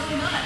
Probably not.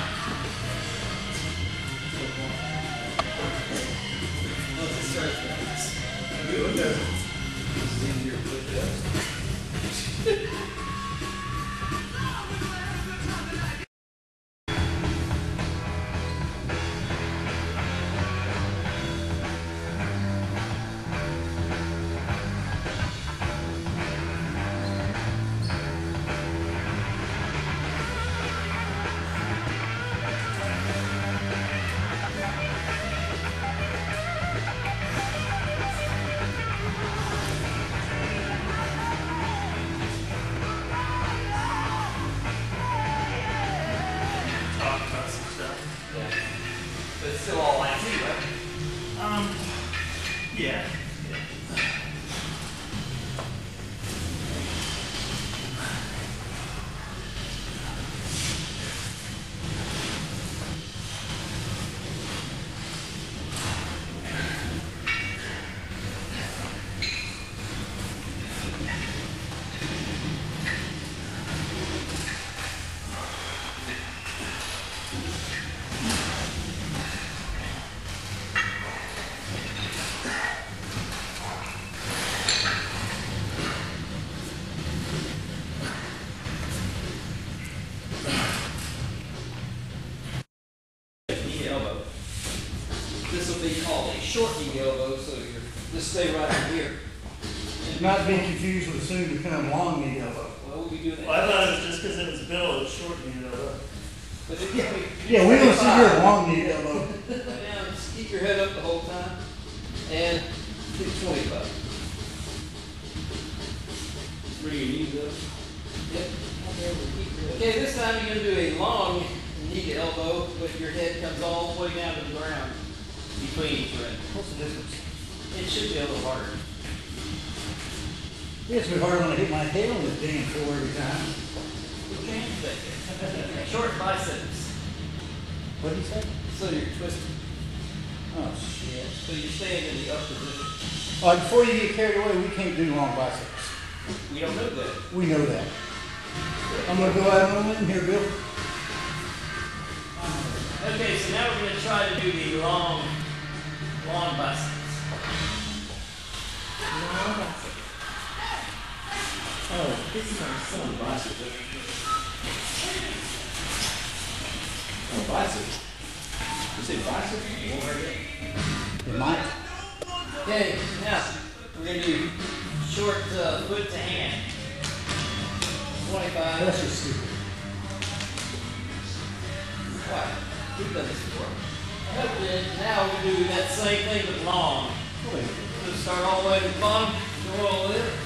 But it's still all IT, right? Yeah. Knee elbow. This will be called a short knee elbow, so you're just stay right in here. Not being confused with the soon become long knee elbow. Well, we'll be doing that. Well, I thought it was just because it was Bill, it was short, you know. But if Yeah, we don't see your long knee elbow. Lay down, just keep your head up the whole time, and do 25. Bring your knees up. Yep. Okay, this time you're going to do a long knee to elbow, but your head comes all the way down to the ground between each rep. What's the difference? It should be a little harder. It's been hard when I hit my head on this damn floor every time. We'll change that. Short biceps. What did you say? So you're twisting. Oh, shit. So you're staying in the up position. Before you get carried away, we can't do long biceps. We don't know that. We know that. I'm going to go out on a limb here, Bill. Okay, so now we're going to try to do the long biceps. Long biceps. Oh, this is our son. Biceps. Oh, biceps. You say biceps? You won't hurt it? It might. Okay, now we're going to do short foot to hand. 25. That's just stupid. Why? We've done this before. Okay, now we do that same thing but long. Wait. So start all the way to the bottom, go all the way up.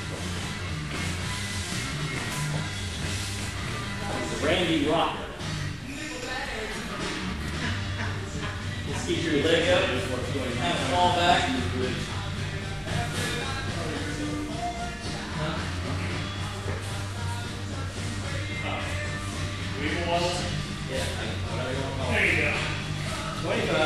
It's a Randy Rocker. Just keep your leg up. Kind of fall back. Weeble Wallace? Yeah, whatever you want to call it. There you go. 25.